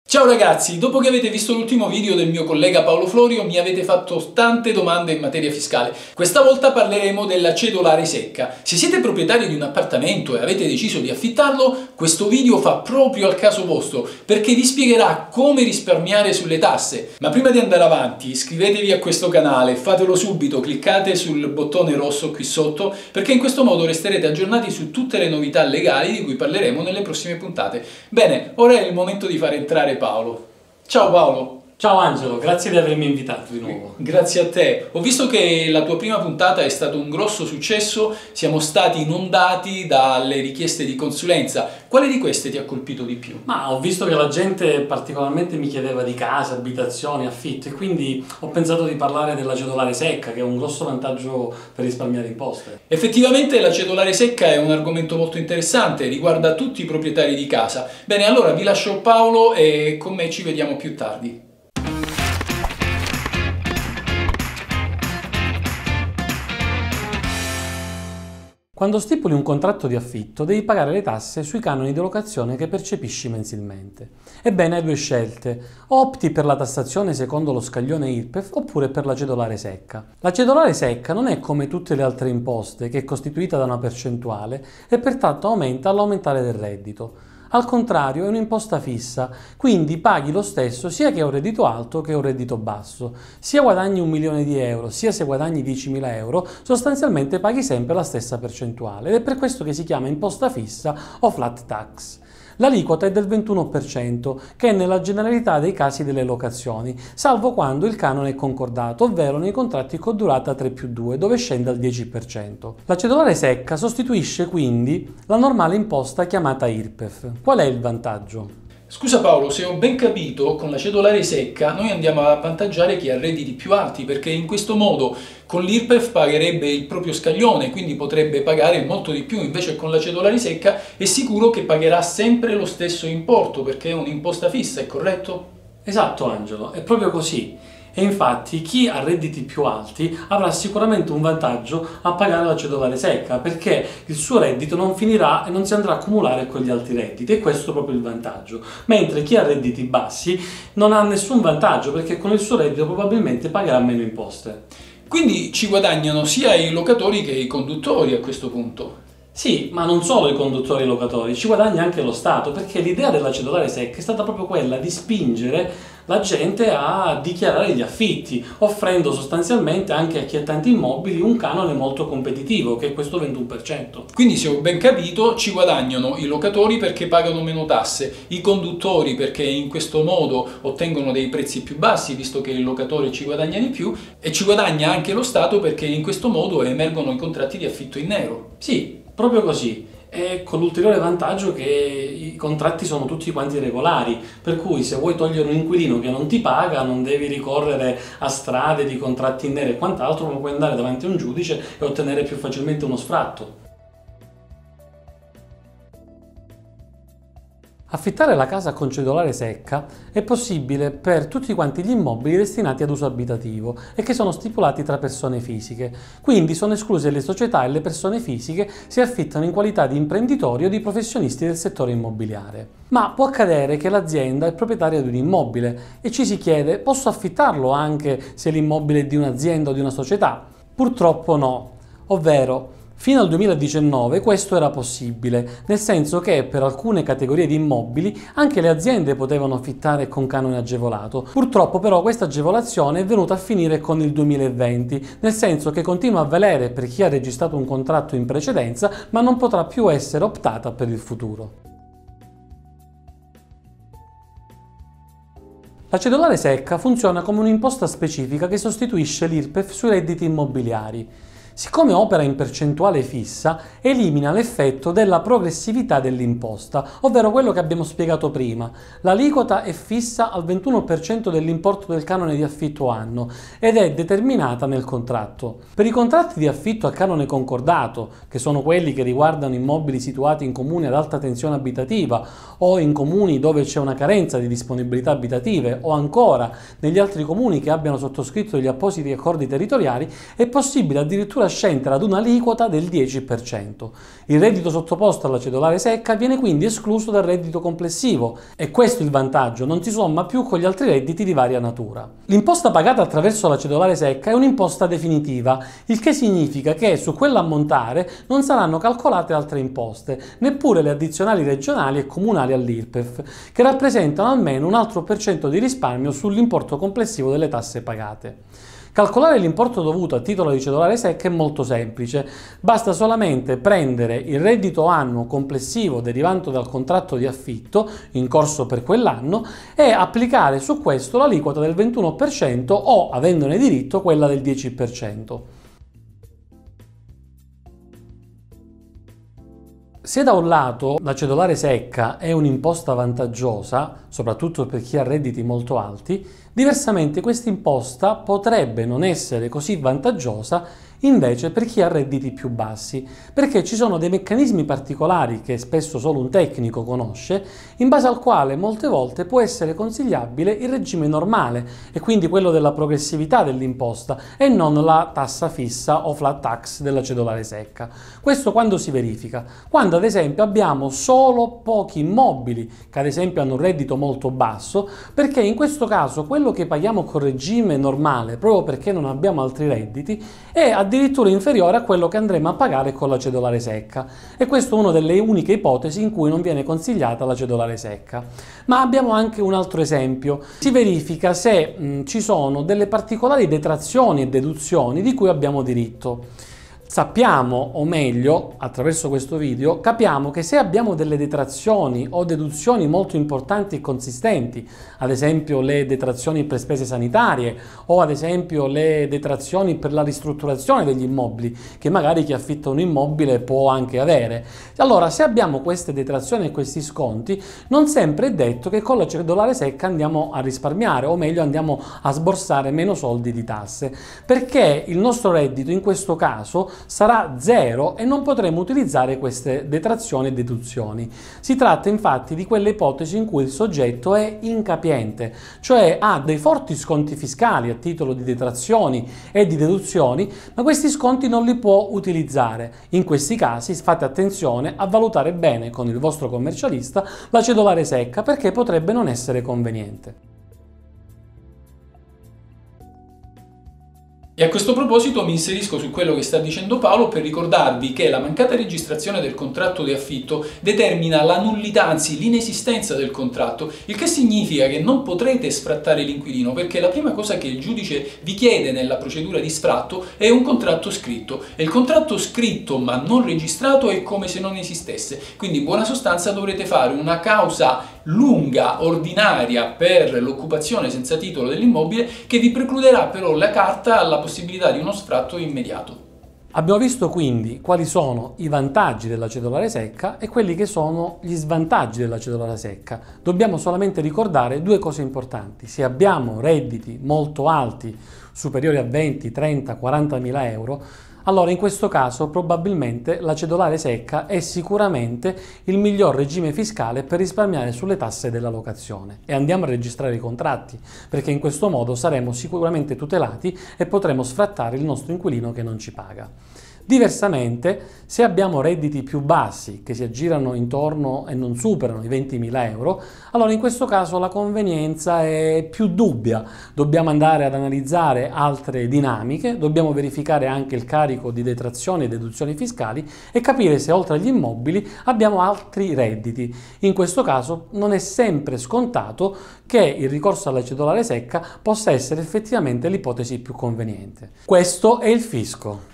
Ciao ragazzi, dopo che avete visto l'ultimo video del mio collega Paolo Florio mi avete fatto tante domande in materia fiscale. Questa volta parleremo della cedolare secca. Se siete proprietari di un appartamento e avete deciso di affittarlo, questo video fa proprio al caso vostro, perché vi spiegherà come risparmiare sulle tasse. Ma prima di andare avanti, iscrivetevi a questo canale, fatelo subito, cliccate sul bottone rosso qui sotto, perché in questo modo resterete aggiornati su tutte le novità legali di cui parleremo nelle prossime puntate. Bene, ora è il momento di far entrare Paolo. Ciao Paolo! Ciao Angelo, grazie di avermi invitato di nuovo. Grazie a te. Ho visto che la tua prima puntata è stato un grosso successo, siamo stati inondati dalle richieste di consulenza. Quale di queste ti ha colpito di più? Ma ho visto che la gente particolarmente mi chiedeva di case, abitazioni, affitto e quindi ho pensato di parlare della cedolare secca, che è un grosso vantaggio per risparmiare imposte. Effettivamente la cedolare secca è un argomento molto interessante, riguarda tutti i proprietari di casa. Bene, allora vi lascio Paolo e con me ci vediamo più tardi. Quando stipuli un contratto di affitto devi pagare le tasse sui canoni di locazione che percepisci mensilmente. Ebbene, hai due scelte: o opti per la tassazione secondo lo scaglione IRPEF oppure per la cedolare secca. La cedolare secca non è come tutte le altre imposte, che è costituita da una percentuale e pertanto aumenta all'aumentare del reddito. Al contrario, è un'imposta fissa, quindi paghi lo stesso sia che hai un reddito alto che un reddito basso. Sia guadagni 1 milione di euro, sia se guadagni 10.000 euro, sostanzialmente paghi sempre la stessa percentuale ed è per questo che si chiama imposta fissa o flat tax. L'aliquota è del 21%, che è nella generalità dei casi delle locazioni, salvo quando il canone è concordato, ovvero nei contratti con durata 3+2, dove scende al 10%. La cedolare secca sostituisce quindi la normale imposta chiamata IRPEF. Qual è il vantaggio? Scusa Paolo, se ho ben capito, con la cedolare secca noi andiamo ad avvantaggiare chi ha redditi più alti, perché in questo modo con l'IRPEF pagherebbe il proprio scaglione, quindi potrebbe pagare molto di più, invece con la cedolare secca è sicuro che pagherà sempre lo stesso importo, perché è un'imposta fissa, è corretto? Esatto Angelo, è proprio così. E infatti chi ha redditi più alti avrà sicuramente un vantaggio a pagare la cedolare secca, perché il suo reddito non finirà e non si andrà a accumulare con gli altri redditi, e questo è proprio il vantaggio. Mentre chi ha redditi bassi non ha nessun vantaggio, perché con il suo reddito probabilmente pagherà meno imposte. Quindi ci guadagnano sia i locatori che i conduttori a questo punto. Sì, ma non solo i conduttori e i locatori, ci guadagna anche lo Stato, perché l'idea della cedolare secca è stata proprio quella di spingere la gente a dichiarare gli affitti, offrendo sostanzialmente anche a chi ha tanti immobili un canone molto competitivo, che è questo 21%. Quindi, se ho ben capito, ci guadagnano i locatori perché pagano meno tasse, i conduttori perché in questo modo ottengono dei prezzi più bassi, visto che il locatore ci guadagna di più, e ci guadagna anche lo Stato perché in questo modo emergono i contratti di affitto in nero. Sì, proprio così. E con l'ulteriore vantaggio che i contratti sono tutti quanti regolari, per cui se vuoi togliere un inquilino che non ti paga non devi ricorrere a strade di contratti in nero e quant'altro, ma puoi andare davanti a un giudice e ottenere più facilmente uno sfratto. Affittare la casa con cedolare secca è possibile per tutti quanti gli immobili destinati ad uso abitativo e che sono stipulati tra persone fisiche, quindi sono escluse le società e le persone fisiche si affittano in qualità di imprenditori o di professionisti del settore immobiliare. Ma può accadere che l'azienda è proprietaria di un immobile e ci si chiede: posso affittarlo anche se l'immobile è di un'azienda o di una società? Purtroppo no, ovvero fino al 2019 questo era possibile, nel senso che per alcune categorie di immobili anche le aziende potevano affittare con canone agevolato. Purtroppo però questa agevolazione è venuta a finire con il 2020, nel senso che continua a valere per chi ha registrato un contratto in precedenza, ma non potrà più essere optata per il futuro. La cedolare secca funziona come un'imposta specifica che sostituisce l'IRPEF sui redditi immobiliari. Siccome opera in percentuale fissa, elimina l'effetto della progressività dell'imposta, ovvero quello che abbiamo spiegato prima. L'aliquota è fissa al 21% dell'importo del canone di affitto anno ed è determinata nel contratto. Per i contratti di affitto a canone concordato, che sono quelli che riguardano immobili situati in comuni ad alta tensione abitativa o in comuni dove c'è una carenza di disponibilità abitative o ancora negli altri comuni che abbiano sottoscritto degli appositi accordi territoriali, è possibile addirittura scendere ad un'aliquota del 10%. Il reddito sottoposto alla cedolare secca viene quindi escluso dal reddito complessivo e questo è il vantaggio, non si somma più con gli altri redditi di varia natura. L'imposta pagata attraverso la cedolare secca è un'imposta definitiva, il che significa che su quell'ammontare non saranno calcolate altre imposte, neppure le addizionali regionali e comunali all'IRPEF, che rappresentano almeno un altro % di risparmio sull'importo complessivo delle tasse pagate. Calcolare l'importo dovuto a titolo di cedolare secca è molto semplice, basta solamente prendere il reddito annuo complessivo derivante dal contratto di affitto in corso per quell'anno e applicare su questo l'aliquota del 21% o, avendone diritto, quella del 10%. Se da un lato la cedolare secca è un'imposta vantaggiosa, soprattutto per chi ha redditi molto alti, diversamente questa imposta potrebbe non essere così vantaggiosa invece per chi ha redditi più bassi, perché ci sono dei meccanismi particolari che spesso solo un tecnico conosce, in base al quale molte volte può essere consigliabile il regime normale e quindi quello della progressività dell'imposta e non la tassa fissa o flat tax della cedolare secca. Questo quando si verifica? Quando ad esempio abbiamo solo pochi immobili che ad esempio hanno un reddito molto basso, perché in questo caso quello che paghiamo col regime normale, proprio perché non abbiamo altri redditi, è addirittura inferiore a quello che andremo a pagare con la cedolare secca. E questa è una delle uniche ipotesi in cui non viene consigliata la cedolare secca. Ma abbiamo anche un altro esempio. Si verifica se ci sono delle particolari detrazioni e deduzioni di cui abbiamo diritto. Sappiamo, o meglio, attraverso questo video, capiamo che se abbiamo delle detrazioni o deduzioni molto importanti e consistenti, ad esempio le detrazioni per spese sanitarie o ad esempio le detrazioni per la ristrutturazione degli immobili, che magari chi affitta un immobile può anche avere. Allora, se abbiamo queste detrazioni e questi sconti, non sempre è detto che con la cedolare secca andiamo a risparmiare, o meglio andiamo a sborsare meno soldi di tasse, perché il nostro reddito in questo caso sarà zero e non potremo utilizzare queste detrazioni e deduzioni. Si tratta infatti di quelle ipotesi in cui il soggetto è incapiente, cioè ha dei forti sconti fiscali a titolo di detrazioni e di deduzioni, ma questi sconti non li può utilizzare. In questi casi fate attenzione a valutare bene con il vostro commercialista la cedolare secca, perché potrebbe non essere conveniente. E a questo proposito mi inserisco su quello che sta dicendo Paolo per ricordarvi che la mancata registrazione del contratto di affitto determina la nullità, anzi l'inesistenza del contratto, il che significa che non potrete sfrattare l'inquilino, perché la prima cosa che il giudice vi chiede nella procedura di sfratto è un contratto scritto, e il contratto scritto ma non registrato è come se non esistesse. Quindi in buona sostanza dovrete fare una causa lunga, ordinaria, per l'occupazione senza titolo dell'immobile, che vi precluderà però la carta alla possibilità di uno sfratto immediato. Abbiamo visto quindi quali sono i vantaggi della cedolare secca e quelli che sono gli svantaggi della cedolare secca. Dobbiamo solamente ricordare due cose importanti. Se abbiamo redditi molto alti, superiori a 20, 30, 40 mila euro, allora in questo caso probabilmente la cedolare secca è sicuramente il miglior regime fiscale per risparmiare sulle tasse della locazione. E andiamo a registrare i contratti, perché in questo modo saremo sicuramente tutelati e potremo sfrattare il nostro inquilino che non ci paga. Diversamente, se abbiamo redditi più bassi, che si aggirano intorno e non superano i 20.000 euro, allora in questo caso la convenienza è più dubbia. Dobbiamo andare ad analizzare altre dinamiche, dobbiamo verificare anche il carico di detrazioni e deduzioni fiscali e capire se oltre agli immobili abbiamo altri redditi. In questo caso non è sempre scontato che il ricorso alla cedolare secca possa essere effettivamente l'ipotesi più conveniente. Questo è il fisco.